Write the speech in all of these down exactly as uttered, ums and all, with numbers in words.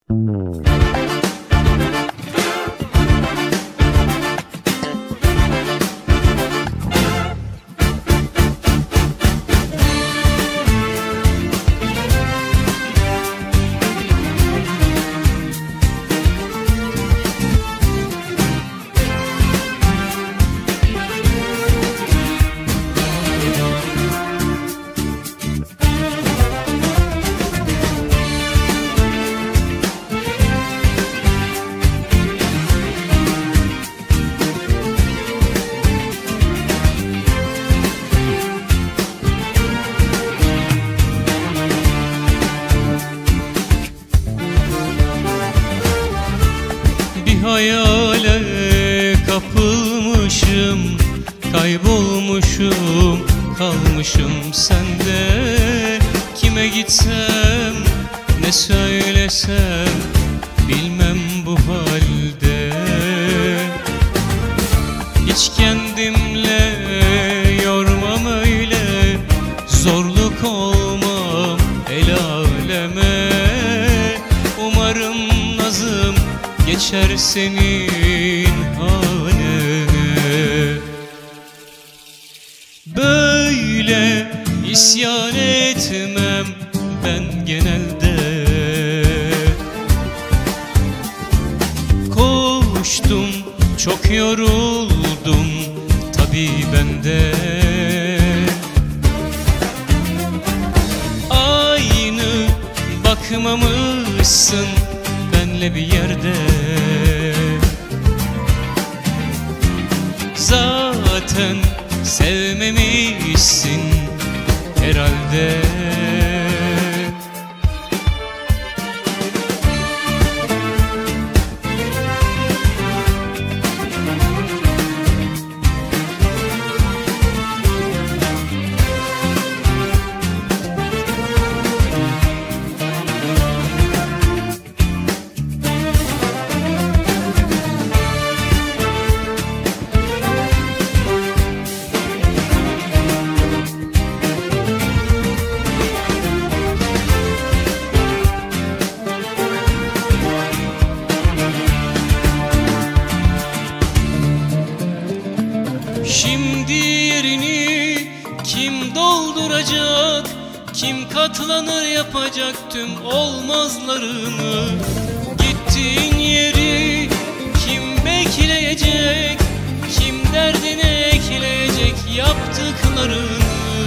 Hayale kapılmışım, kaybolmuşum, kalmışım sende. Kime gitsem, ne söylesem, bilmem bu halde. Hiç kendimle yormam öyle, zorluk olmam el aleme. Umarım nazım geçer senin hanene. Böyle isyan etmem ben genelde. Koştum, çok yoruldum, tabii ben de. Aynı bakmamışsın benle bir yerde. Zaten sevmemişsin herhalde. Şimdi yerini kim dolduracak, kim katlanır yapacak tüm olmazlarını. Gittiğin yeri kim bekleyecek, kim derdine ekleyecek yaptıklarını.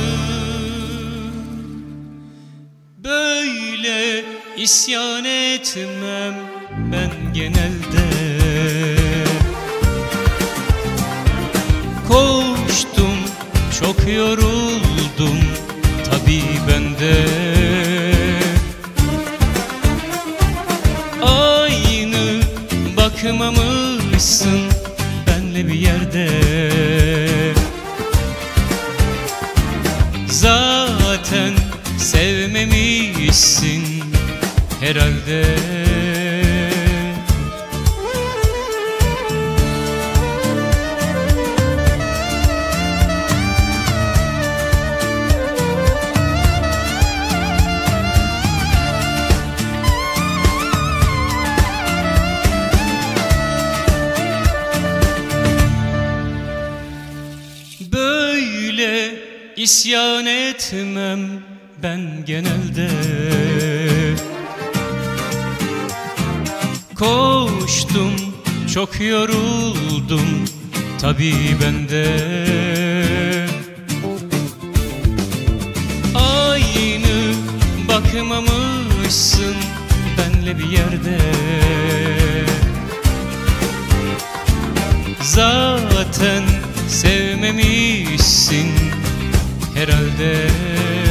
Böyle isyan etmem ben genelde. Koştum, çok yoruldum, tabii ben de. Aynı bakmamışsın benle bir yerde. Zaten sevmemişsin herhalde. Böyle isyan etmem ben genelde. Koştum, çok yoruldum, tabii ben de. Aynı bakmamışsın benle bir yerde. Zaten sevmemişsin herhalde.